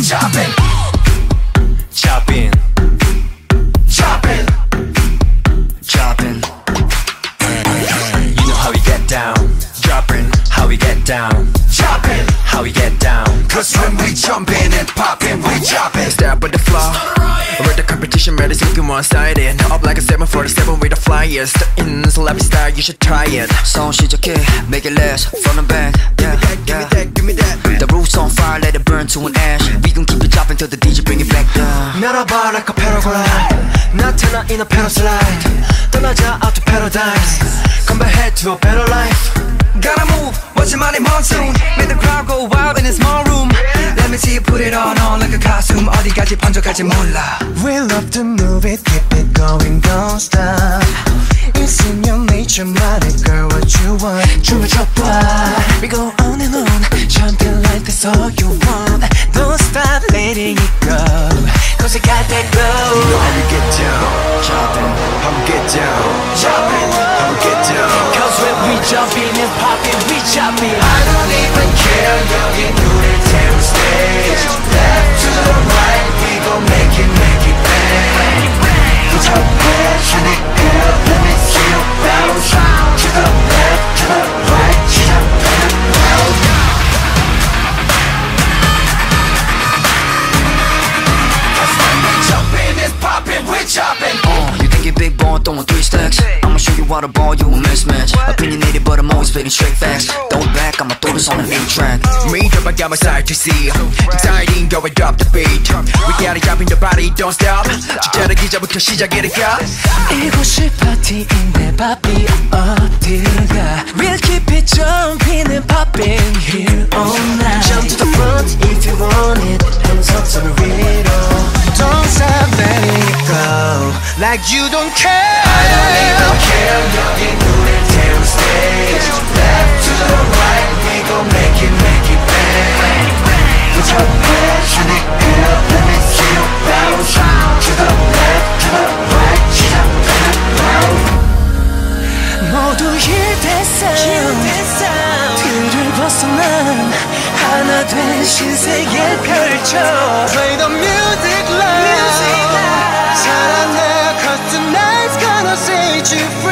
jopping, jopping, jopping, jopping. You know how we get down, dropping, how we get down, jopping, how we get down. cause when we jumping and popping, we jopping. Step with the flow, with the competition, ready looking one-sided. Up like a 747 with the flyers. The in style, you should try it. Song 시작해, make it last, front and back. Yeah, give me that, give me that. The roof's on fire, let it burn to an ash. We gon' keep it dropping till the DJ bring it back down. 날아봐 like a paraglide, 나타나 in a paraslide. 떠나자 out to paradise, come back head to a better life. Gotta move, watch your money monsoon. Make the crowd go wild in a small room. Let me see you put it on like a costume. 어디까지 번져갈지 몰라. We love to move it, keep it going, don't stop. It's in your nature, 말해 girl what you want. 춤을 춰봐. We go on and on, jumping like that's all you want. Don't stop letting it go, cause you got that glow. You know how we get down, Jopping, how we get down, jopping, how we get down. Cause when we jumping and popping, we chopping. I don't even care, 여기 눈을 태운 stage. Left to the right, we gon' make it bang. Put your hands in the air, let me see you bounce. To the left, to the right, jump and bounce. Cause when we jumping and popping, we chopping. you think you're big boy, throwing 3 stacks. I'ma show you how to ball, you a mismatch. Opinionated, but I'm always spitting straight facts. Throw it back, I'ma throw this on a new track. Me drop, I got my side to see. Exciting, go and drop the beat. We gotta drop in the body, don't stop. 주저하기 전부터 시작이니까. 이곳이 파티인데 바비 어딜가. We'll keep it jumping and popping here all night. Jump to the front if you want it. Hands up to the middle. Don't stop letting it go, like you don't care. I don't even care, 여기 눈을 태운 stage. Left to the right, we gon' make it bang. Put your hands in the air, let me see you bounce. To the left, to the right, jump and bounce. 모두 힐대서 뒤를 벗어난 하나 된 신세계 펼쳐. Play the music loud. 살아나 cause tonight's gonna set you free.